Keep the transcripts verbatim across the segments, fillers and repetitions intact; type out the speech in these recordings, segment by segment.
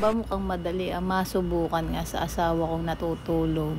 Aba, mukhang madali ang masubukan nga sa asawa kong natutulog.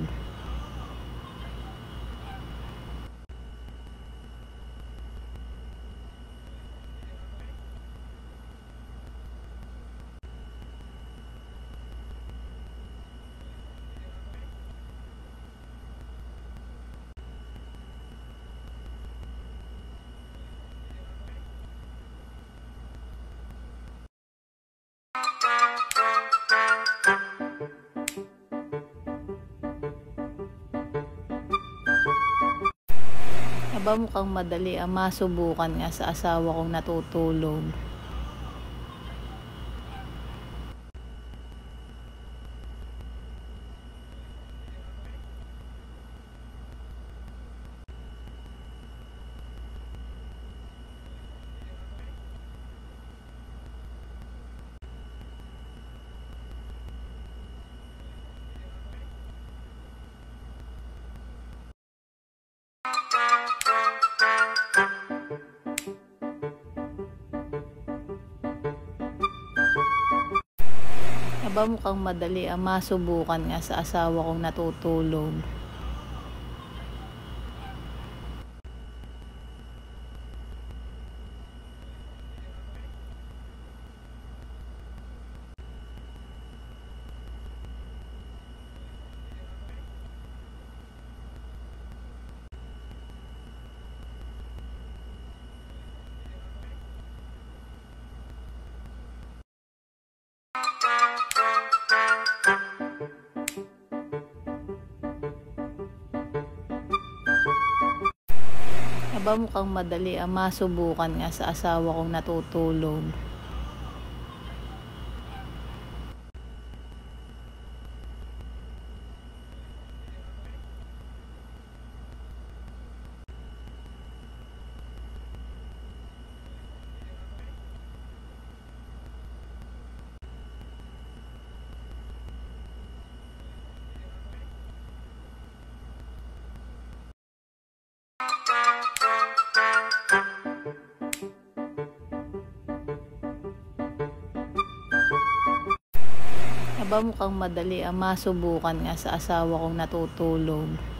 Aba, mukhang madali ang masubukan nga sa asawa kong natutulog. Aba, mukhang madali ang masubukan nga sa asawa kong natutulog. Aba, mukhang madali ang masubukan nga sa asawa kong natutulog. Aba, mukhang madali ang masubukan nga sa asawa kong natutulog.